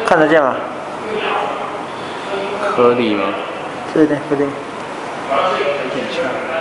看得见吗？ 颗粒吗？ 这一点颗粒。 有点像。